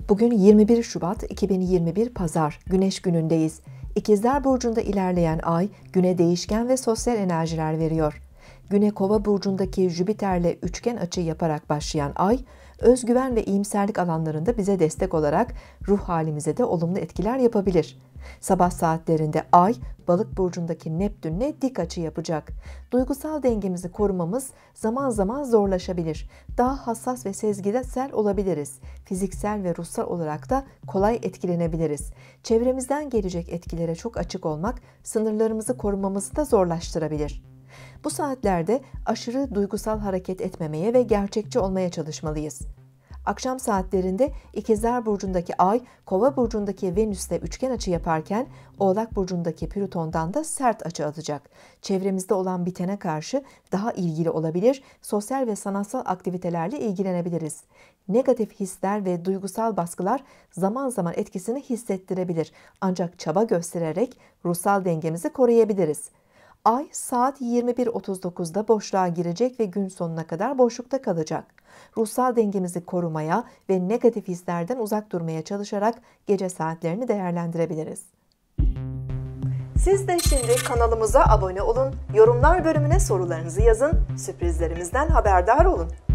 Bugün 21 Şubat 2021 Pazar, Güneş günündeyiz. İkizler Burcu'nda ilerleyen ay, güne değişken ve sosyal enerjiler veriyor. Güne Kova Burcu'ndaki Jüpiter'le üçgen açı yaparak başlayan ay, özgüven ve iyimserlik alanlarında bize destek olarak ruh halimize de olumlu etkiler yapabilir. Sabah saatlerinde ay, Balık burcundaki Neptün'le dik açı yapacak. Duygusal dengemizi korumamız zaman zaman zorlaşabilir. Daha hassas ve sezgisel olabiliriz. Fiziksel ve ruhsal olarak da kolay etkilenebiliriz. Çevremizden gelecek etkilere çok açık olmak, sınırlarımızı korumamızı da zorlaştırabilir. Bu saatlerde aşırı duygusal hareket etmemeye ve gerçekçi olmaya çalışmalıyız. Akşam saatlerinde İkizler Burcu'ndaki Ay, Kova Burcu'ndaki Venüs'le üçgen açı yaparken Oğlak Burcu'ndaki Plüton'dan da sert açı alacak. Çevremizde olan bitene karşı daha ilgili olabilir, sosyal ve sanatsal aktivitelerle ilgilenebiliriz. Negatif hisler ve duygusal baskılar zaman zaman etkisini hissettirebilir. Ancak çaba göstererek ruhsal dengemizi koruyabiliriz. Ay saat 21.39'da boşluğa girecek ve gün sonuna kadar boşlukta kalacak. Ruhsal dengemizi korumaya ve negatif hislerden uzak durmaya çalışarak gece saatlerini değerlendirebiliriz. Siz de şimdi kanalımıza abone olun, yorumlar bölümüne sorularınızı yazın, sürprizlerimizden haberdar olun.